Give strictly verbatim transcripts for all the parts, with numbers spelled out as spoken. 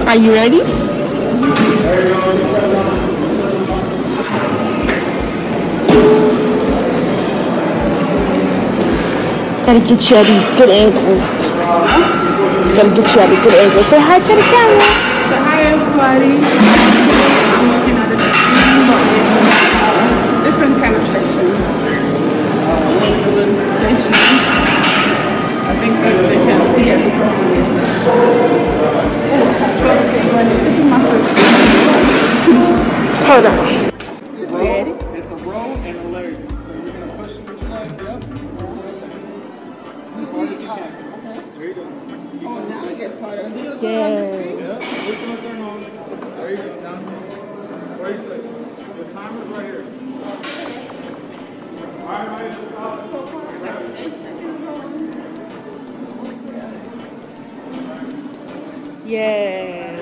Are you ready? Gotta get you at these good ankles. Gotta get you at the good ankles. Say hi to the camera. Say hi, everybody. I'm looking at the screen, but different kind of sections. I think they, they can see it. This is my first screen. Hold on. Ready? It's a row and a leg. So you're going to push which leg? Yep. As hard as you can. There you go. Oh, now it gets harder. Yeah. Yeah. Which one's turn on? There you go. Down here. thirty seconds. The timer's right here. Alright, right. Stop. Yeah.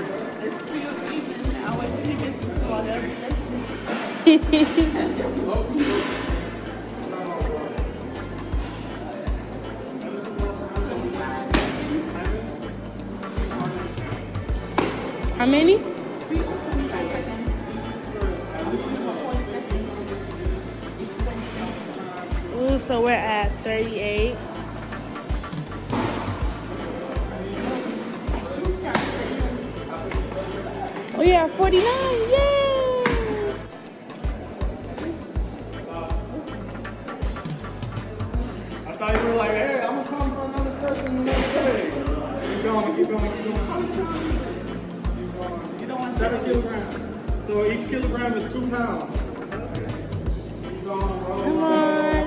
How many? Ooh, so we're at thirty-eight. Oh yeah, forty-nine, yay! I thought you were like, hey, I'm gonna come for another session the next day. Keep going, keep going, keep going. Keep going. Seven kilograms. So each kilogram is two pounds. Keep going, bro. Come on.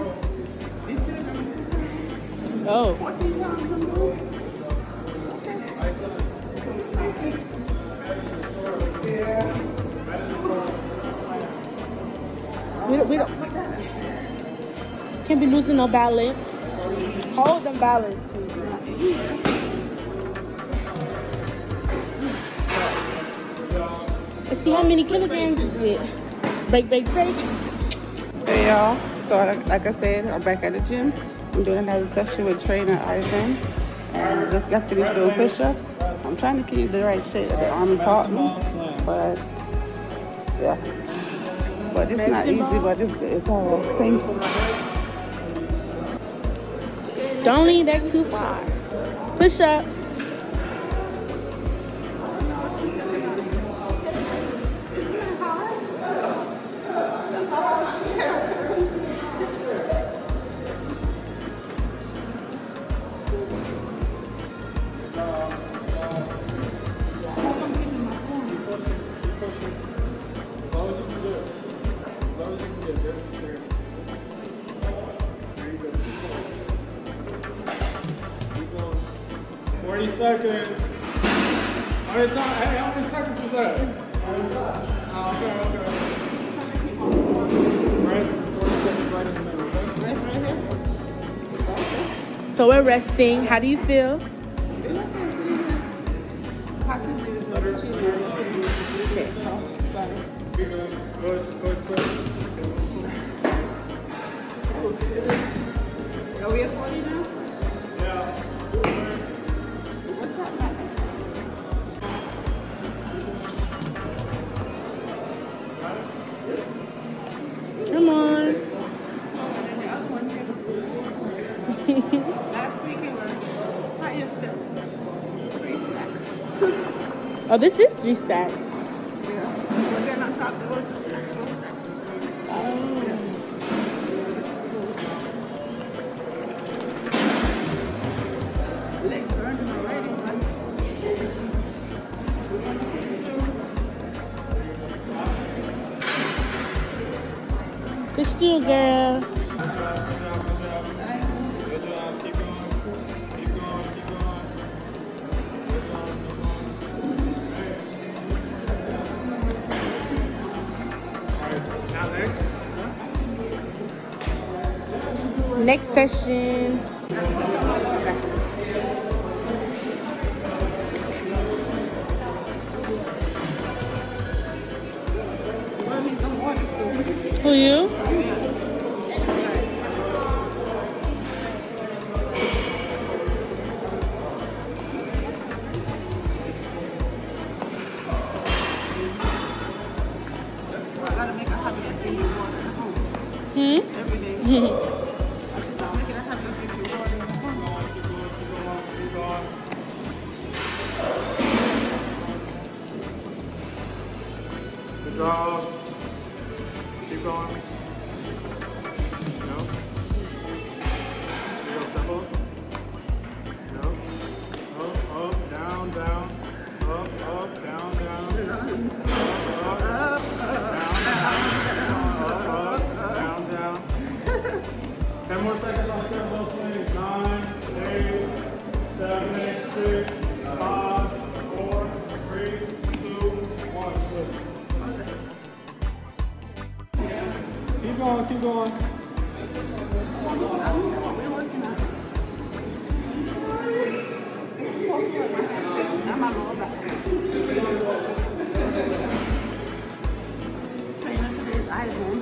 Oh. We don't, we don't. Can't be losing no balance. Hold them balance. Let's see how many kilograms is it. Break, break, break. Hey y'all. So like, like I said, I'm back at the gym. I'm doing another session with trainer Ivan. And just got finished doing push-ups. I'm trying to keep the right shape that the army taught me. But yeah. But it's not easy, but it's good. It's all painful. Don't lean that too far. Push ups. forty seconds. How many, time, hey, how many seconds is that? Oh, okay, okay. Right, forty seconds right in the middle. Okay? So we're resting. How do you feel? Are we at forty now? Yeah. Come on. Last week it was higher still. Three stacks. Oh, this is three stacks. Yeah. But then on top there was four stacks. Oh. Legs burning already, man. Good still, girl. Good job, keep going. Keep going, keep going. Good job, keep going. Alright, now next. Next session. Who you? Hmm? Every day. Hmm. I'm making a habit of drinking water. Keep going, keep going, keep going, keep going. Good job. Keep going. No. There you go, step up. No. Up, up, down, down. Up, up, down, down. Up, up, down, down. Up, up, down, down. Ten more seconds on the those swings. Nine, eight, seven, six, five, four, three, two, one. Switch. Keep going, keep going. I'm on lower back. Trainer today is Ivan.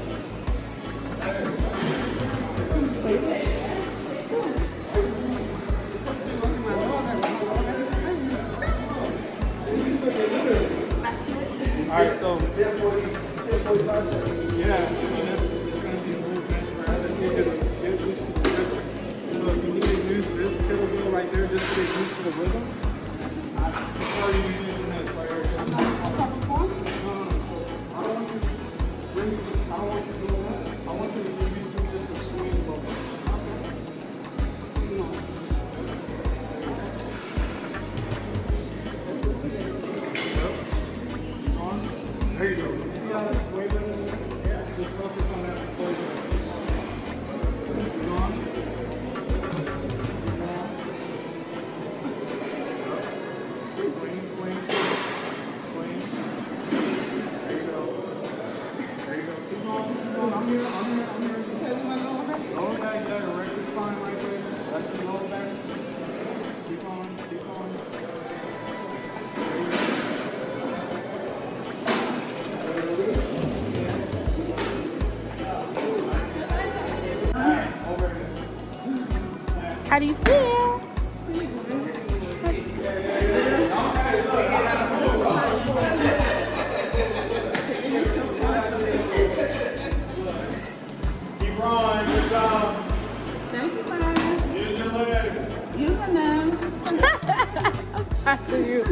All right, so yeah, I mean, it's, it's going to be movement. Right? Let's get it, get it used to the rhythm. So if you need to use this kettlebell right there just to get used to the rhytm, before you use using this right here. No, no, no. I don't want you to bring, I don't want you doing that. I want you to get used to just a swing level. There you go. See how that's way better than that? Yeah. Just focus on that before you do it. Keep on. Keep on. Swing, swing, swing. There you go. There you go. Keep on, keep on. I'm here, I'm here, I'm here. Lower back, you got a regular spine right there. That's the lower back. Keep on, keep on. There you go. How do you feel? Keep rolling, good job. Thank you, Brian. Use your legs. Using them. After you.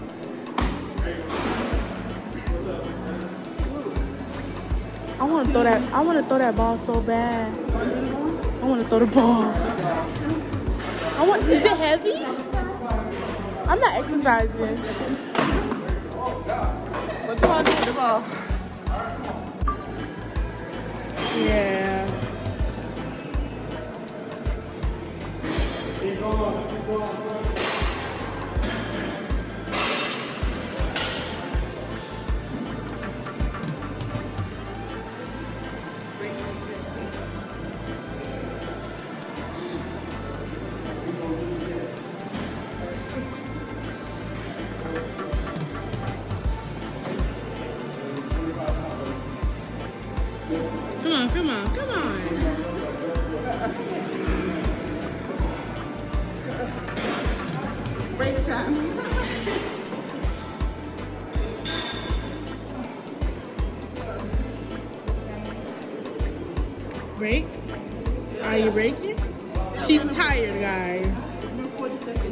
I want to throw that. I want to throw that ball so bad. I want to throw the ball. I want. Is it heavy? I'm not exercising. What you want to do with the ball? Yeah. Keep going, keep going. Come on, come on, come on. Break time. Break? Are you breaking? She's tired, guys. forty seconds.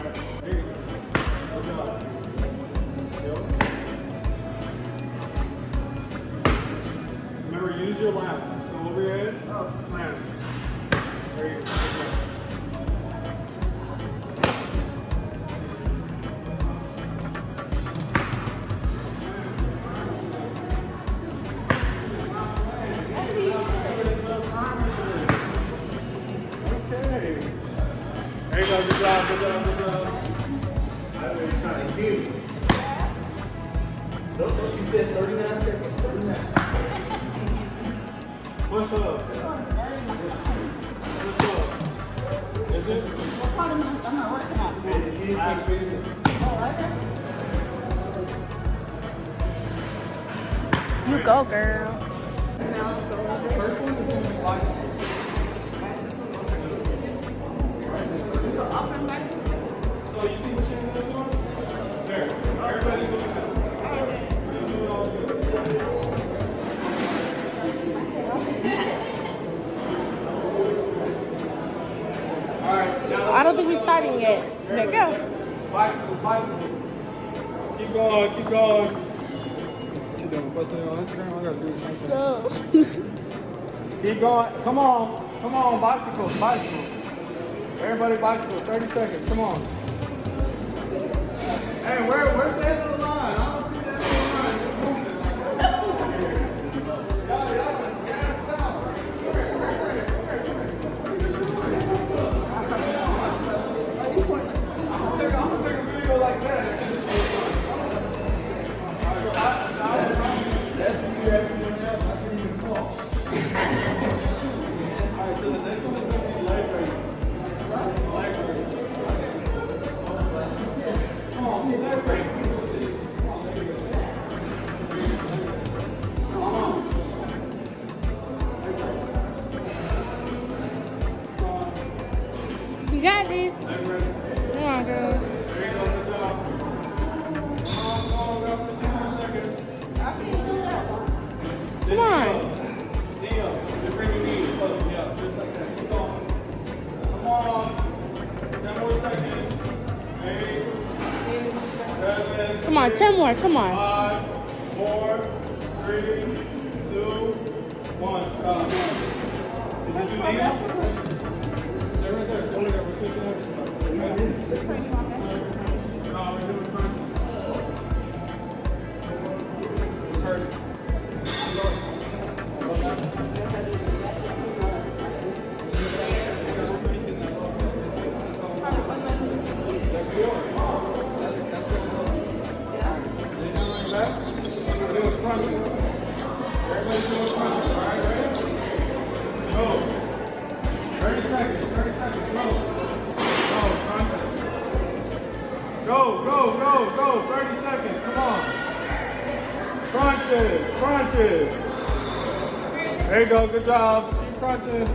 Remember, use your lats. So over your head, up, slam. There you go. Okay. There you go. Good job. Good job. Good job. That's what you're trying to do. Don't you said thirty-nine seconds. thirty-nine. Push up. Push up. Is it? What part of me? I'm not working out. Actually, Oh, right there. You go, girl. first one is going to be like Up and back. so you see what you're doing? There. Everybody doing that. You're doing all good. Let go. Bicycle, bicycle. Keep going, keep going. You doing? Posting it on Instagram? I gotta do something. Go. Keep going. Come on. Come on, bicycle, bicycle. Everybody bicycle. thirty seconds. Come on. Hey, where, where's the end of the line? I don't see the end of the line. Just moving it like that. Y'all, y'all, gas down. I'm gonna take, I'm gonna take a video like that. That's what you have to do now. I can even call. Alright, so the next one is gonna be leg raise. Leg raise. Come on, leg raise. Come on. You got this. Come on, girl. There you go, good job. Come on, come on, go for two more seconds. Come on. Dio, just bring your knees close, yeah, just like that. Keep going. Come on. ten more seconds. Eight, seven, Come on, ten more. Come on. five, four, three, two, one. Stop. Did you do knees? They're right there. Stay right there. We're switching exercise. Okay? No, we're doing crunches. It's hurting. Keep going. Everybody's doing crunches, all right? Ready? Go. thirty seconds, thirty seconds, go. Go, crunches. Go, go, go, go, thirty seconds, come on. Crunches, crunches. There you go, good job. Keep crunching.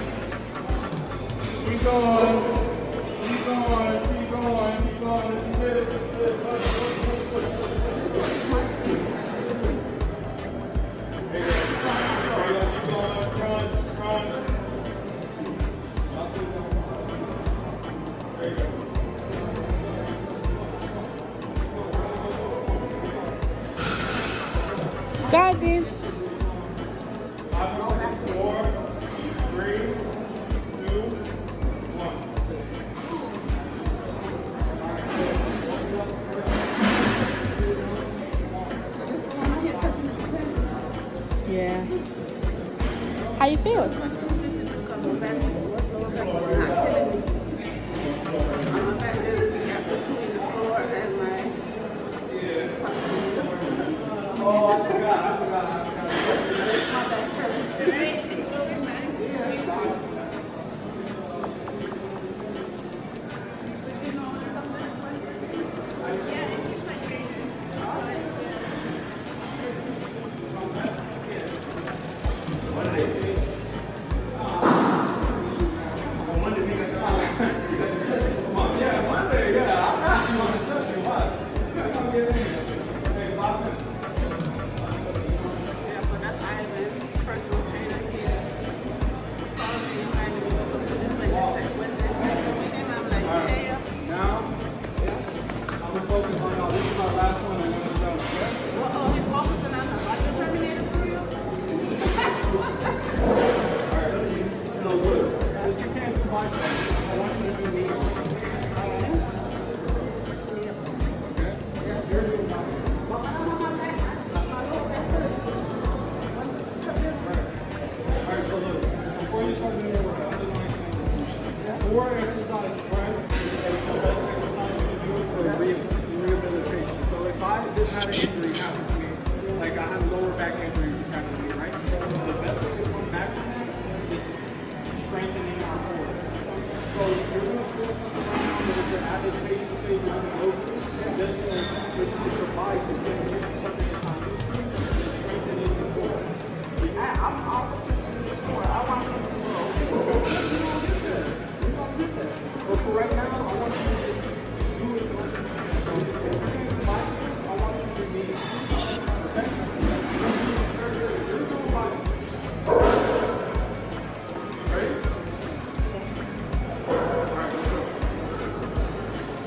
Keep going. Keep going, keep going, keep going. This is it, this is it. Push, push, push, push, push. There you go. There you go, keep going. Crunch, crunch. There you go. Got this. Five, four, three, two, one. Yeah. How you feel? Oh, I forgot, I forgot, I forgot. Yeah, Monday, yeah. I'm not you on the session. What? You're gonna get in here. Hey, five minutes. Now, I'm gonna focus on y'all. This is my last one, and then we're done. Okay? Alright, so good. Since you can't do biceps, I want you to do knees. Okay? You're doing biceps. Alright, so look, before you start doing your workout, I just want to explain this. Four exercises, right? Is the best exercise you can do for re- rehabilitation. So if I just had an injury happen to me, like I had a lower back injury just happened to me, right? The best way to come back from that is strengthening our core. So you're going to feel something right now that if you're at this patient stage, you're going to go through, just to, to, to survive, to get to something that's not new, is strengthening the core. So you, I'm, I'm, I want to get there. We're going to get there. But for right now, I want you to just do it. So if you're doing the bicycle, I want you to do knees. Okay? Just do bicycle. Ready? Alright, let's go.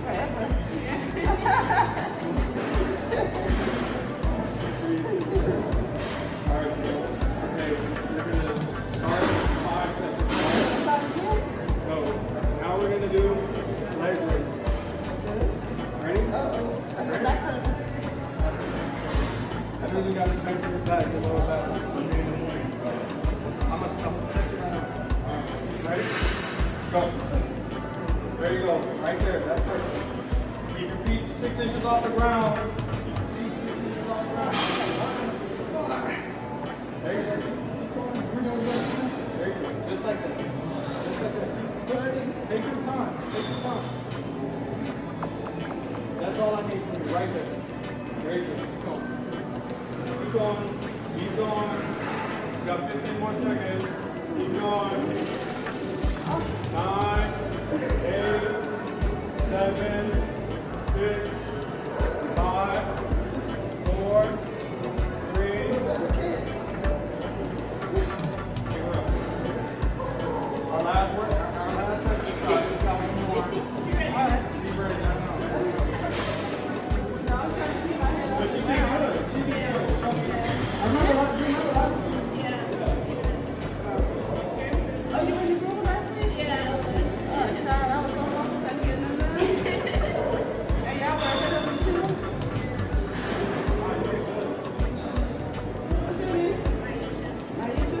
Go. There you go. Right there. That's perfect. Keep your feet six inches off the ground. Keep your feet six inches off the ground. There you go. There you go. Just like that. Just like that. Take your time. Take your time. That's all I need from you. Right there. Very good. Keep going. Keep going. Keep going. You got fifteen more seconds. Keep going. Nine, eight, seven, six, five, four, three. Our last word, our last exercise is how we move on. All right, be ready now. But she did good. She did good. I remember last week. Oh, you in the room last week? Yeah. Oh, sorry, I was so long since I didn't know that. Hey, y'all want to get up in two? What's your name? Aisha.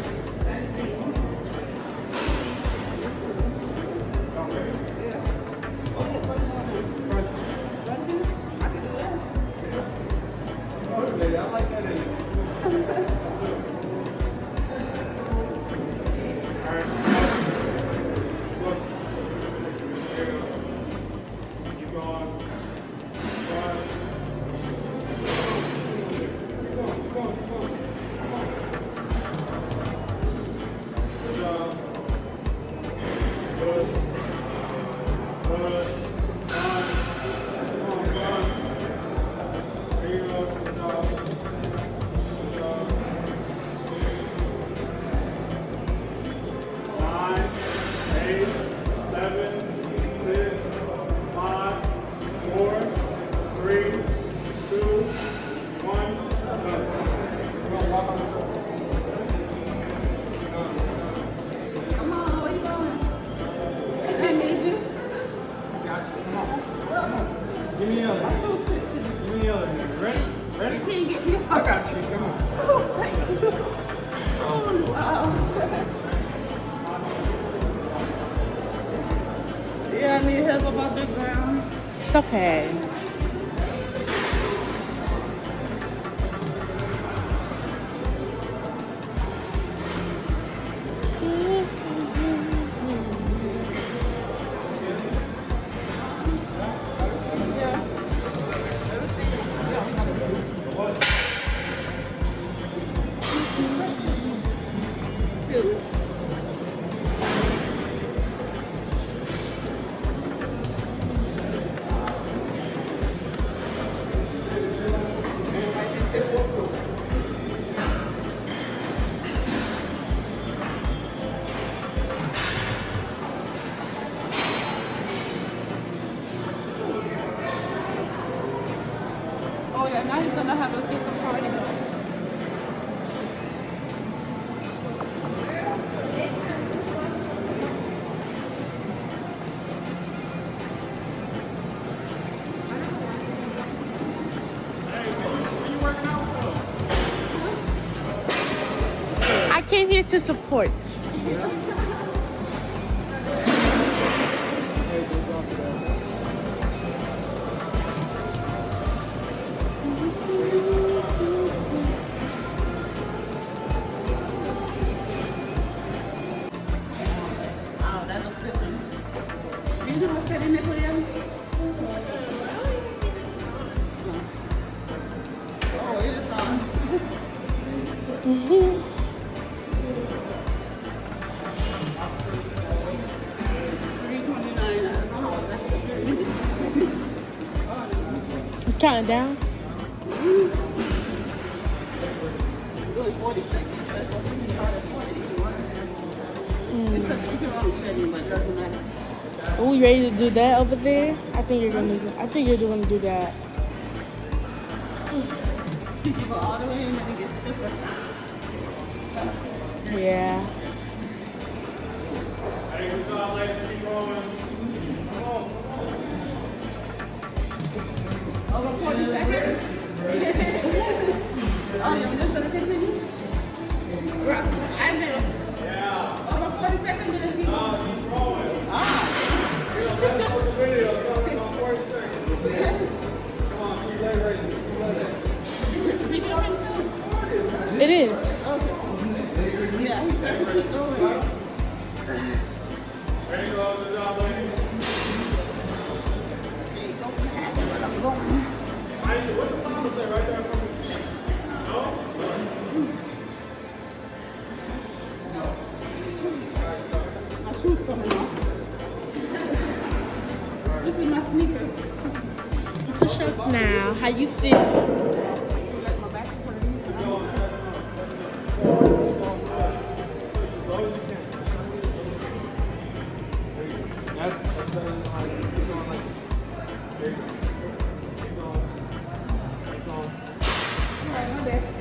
Yeah. Oh, yeah, what is that? Crunching? I can do that. Motivated, I like that in it. All right. Look. There you go. Keep going. Keep going. Keep going. Keep going. Keep going. Come on. Good job. Good. Good. One. Come on. Come on. There you go. Good job. Good job. Nine, eight, seven, six, five, four, three, two, one. Go. Come on, walk on the floor. Come on, where you going? I need you. Got you. Come on. Come on. Give me the other. Give me the other hand. Ready? Ready? You can't get me I got you. Come on. Oh, thank you. Oh, wow. Yeah, I need help about the ground. It's okay. Oh, yeah, now he's gonna have a different party. I came here to support. Oh, that looks different. Do you know what's in it for you? Oh, it is on. three twenty-nine. I don't know. That's It's counting down. really forty-six. That's what we started at forty. Mm. It's a, it's a wrong setting, but it doesn't matter. Are we ready to do that over there? I think you're gonna. Do, I think you're gonna do that. All the way in and get super. Yeah. Hey, good job, ladies. Keep going. Over forty seconds? Oh, you're just gonna continue? Right. I know. Yeah. Over forty seconds, and then keep No, going. keep rolling. Ah. You know, that's what the video is on. It's on forty seconds. Come on, keep leg raising. Keep leg raising. Is he going too? It is. Okay. Yeah, he's got to keep going. Ready to go? Good job, ladies. I'm going. Aisha, what's the timer say right there from the No? My shoes coming off. This is my sneakers. Push-ups now. How you feel? Like my back is hurting. That's, that's better than like, keep going like, there you go. Keep going. Keep going. Alright, my bad.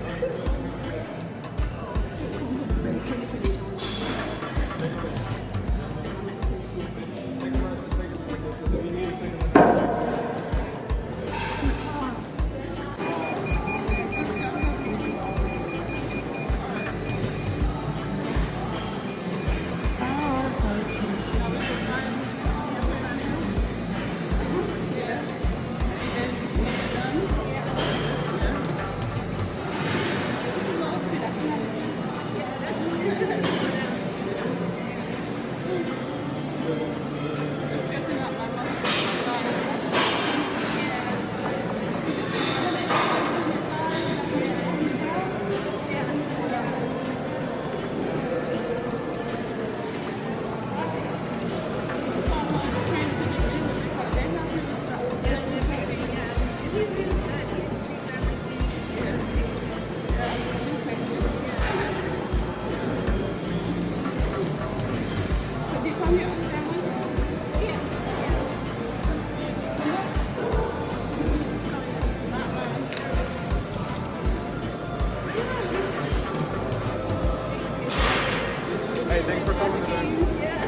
Hey, thanks for coming today.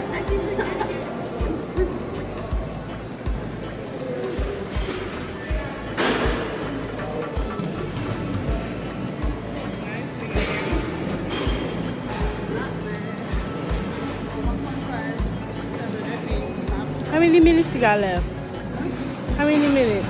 How many minutes you got left? How many minutes?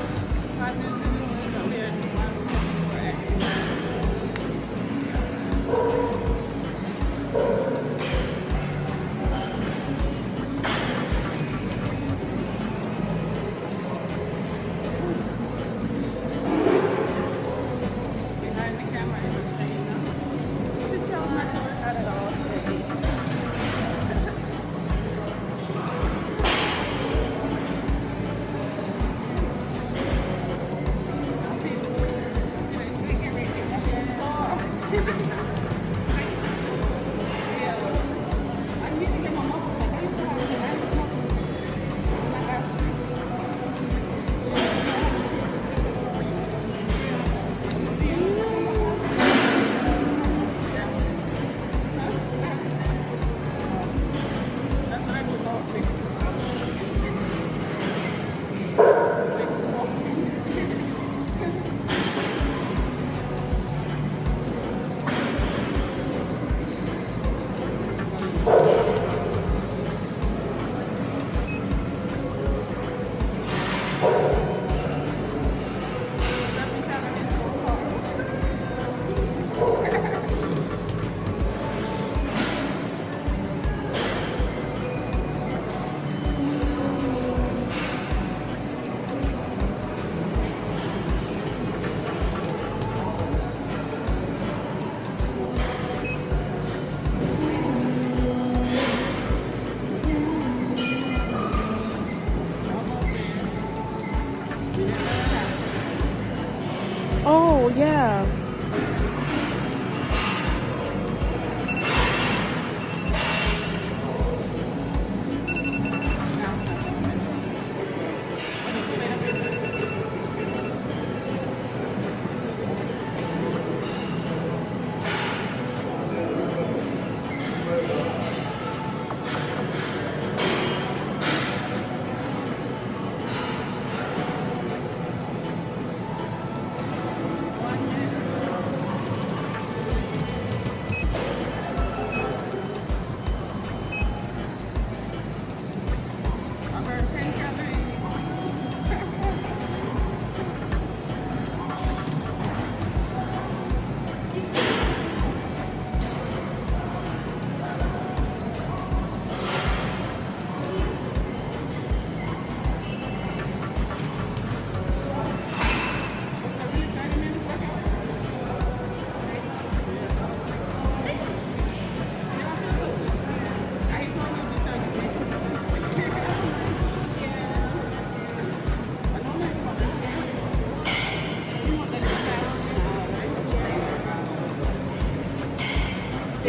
Oh, yeah.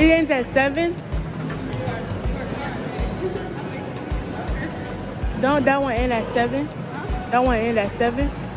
It ends at seven. Don't that one end at seven? That one end at seven.